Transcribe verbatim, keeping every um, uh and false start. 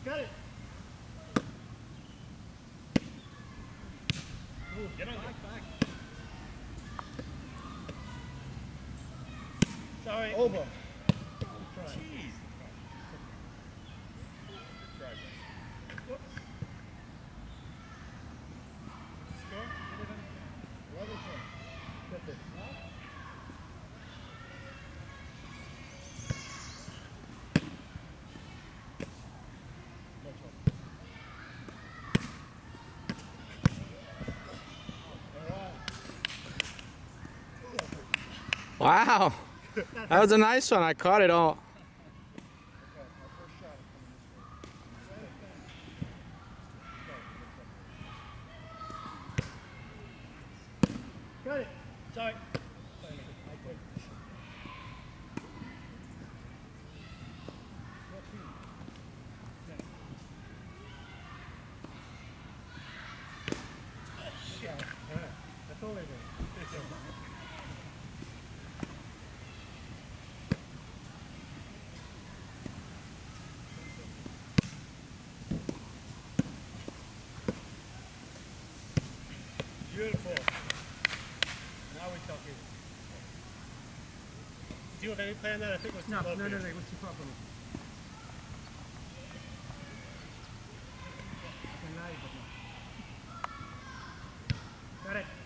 Got it. Ooh, get on back, back. Sorry. Over. Jeez. Whoops. Score? eleven ten. Get this. Wow, that was a nice one. I caught it all. Got it. Sorry. That's all I did. Beautiful. Now we're talking. Do you have any plan that I think was too No, low no, for no, you? no, what's your problem? Got it.